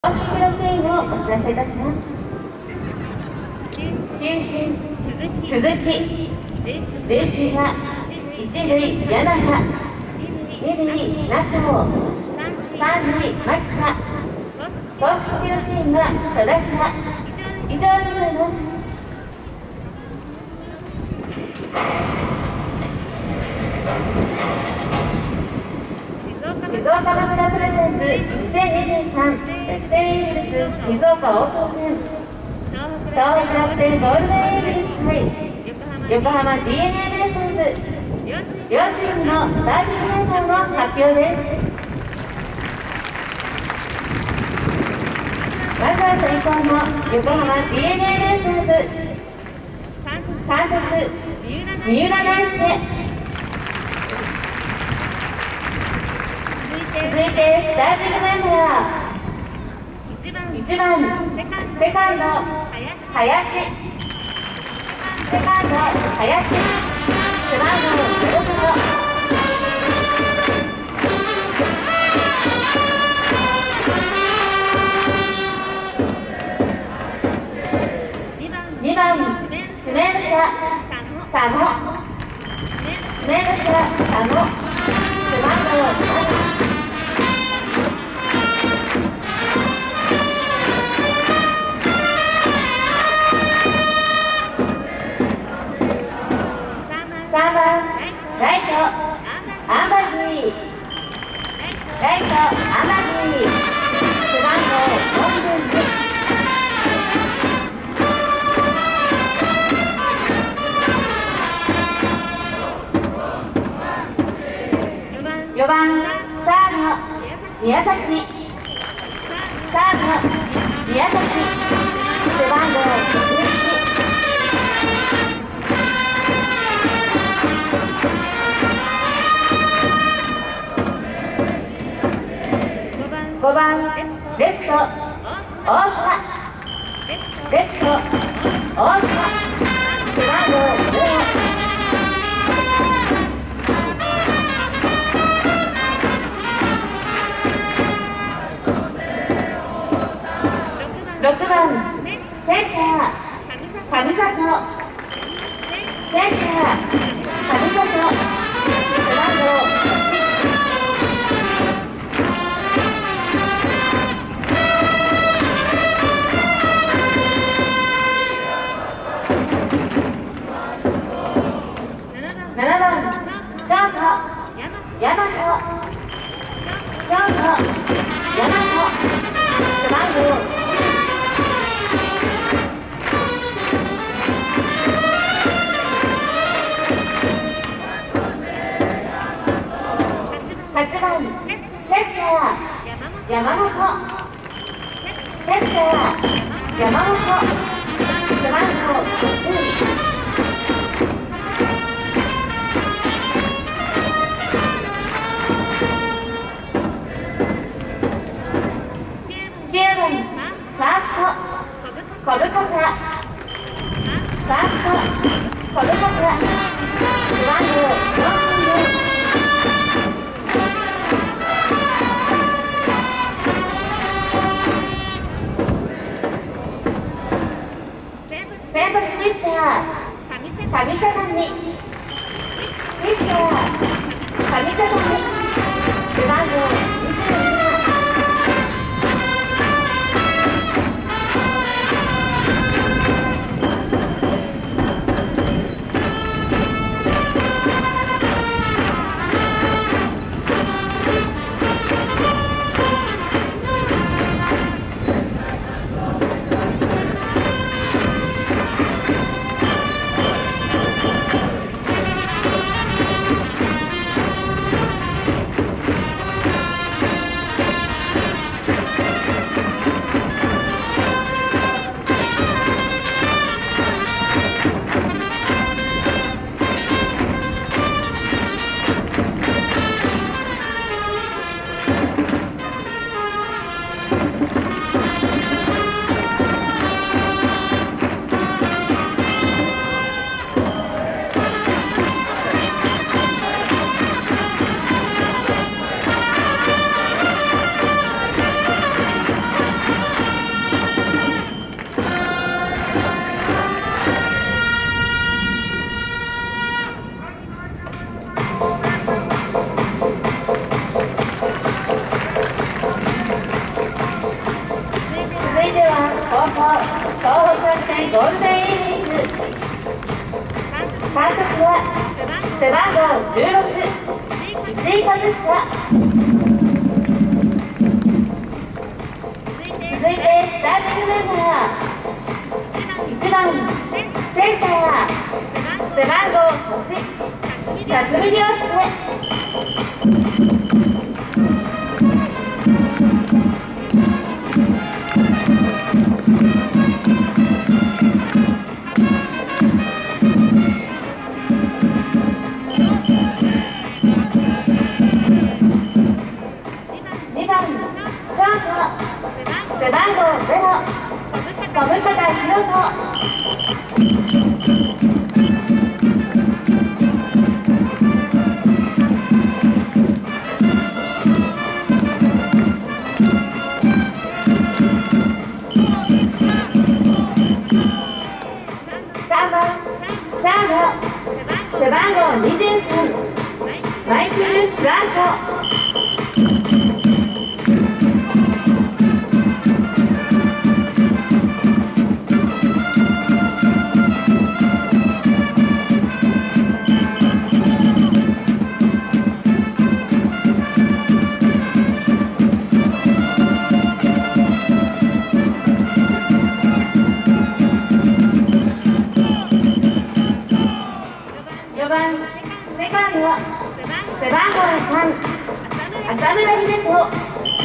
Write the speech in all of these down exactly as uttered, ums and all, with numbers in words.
公式記録員をお知らせいたします。球審鈴木、塁審は一塁柳葉、二塁中尾、三塁牧田、公式記録員は田中。以上になります。静岡マクラプレゼンツにせんにじゅうさんエステイーグルス静岡オープン戦東北楽天ゴールデンイーグルス対横浜 ディーエヌエー ベイスターズ両チームのスターティングメンバーの発表です。まずは先攻の横浜 ディーエヌエー ベイスターズ監督三浦大輔。続いてスターティングメンバーいちばんセカンド林セカンド林背番号じゅうごにばん指名打者佐野指名打者佐野背番号ななさんばんライトアンバギーライトアンバギー背番号よんじゅうによばんサード宮崎サード宮崎背番号じゅういちごばんレフト大塚レフト大塚背番号じゅうごろくばんセンター上里センター上里背番号ななばんショート大和ショート大和背番号はちばんキャッチャー山本キャッチャー山本背番号じゅうきゅうばんファースト小深田ファースト小深田背番号よんじゅうよん先発ピッチャー上茶谷ピッチャー上茶谷背番号にじゅうなな東北楽天ゴールデンイーグルス。監督は背番号じゅうろく、石井和久。続いてスターティングメンバー。いちばんセンター、背番号はち、辰巳亮介。にばんショート、背番号ゼロ、小深田博人。さんばんサード、背番号にじゅうさん、マイケル・フランコ。よんばんセカンド、背番号さん、浅村秀人。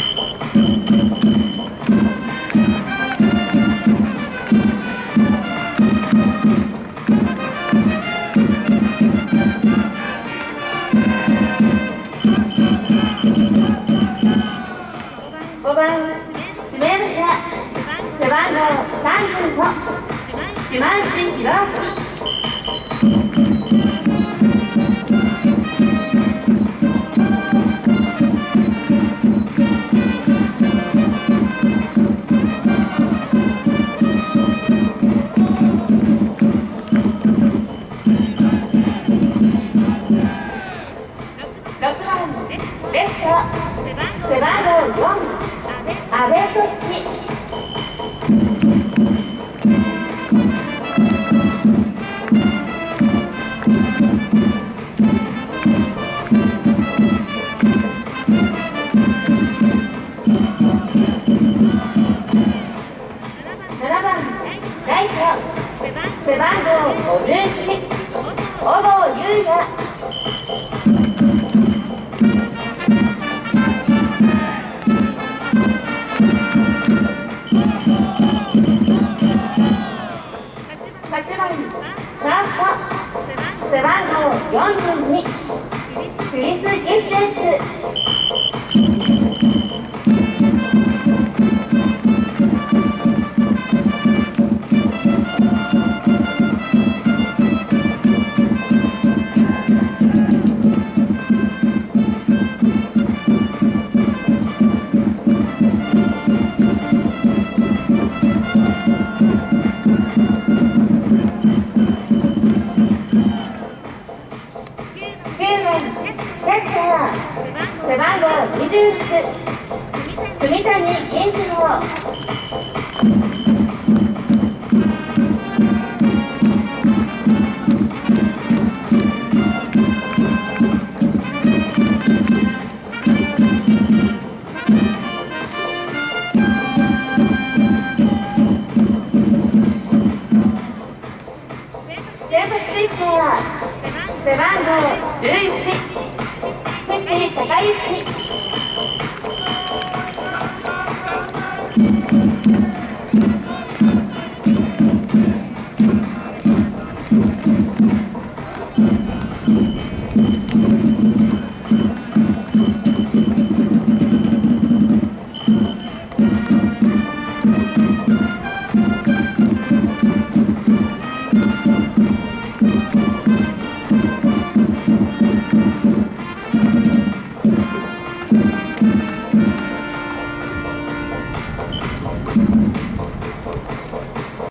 ごばん指名打者、背番号さんじゅうご、島内宏明。ろくばんレフト、背番号よん、阿部俊樹。ななばんライト、背番号ごじゅうなな、小郷裕也。はちばんサースト、背番号よんじゅうに、クリス・ギフテンス。背番号にじゅうろく、住谷銀次郎。ジェームス・リッチャー、背番号じゅういち、藤孝之。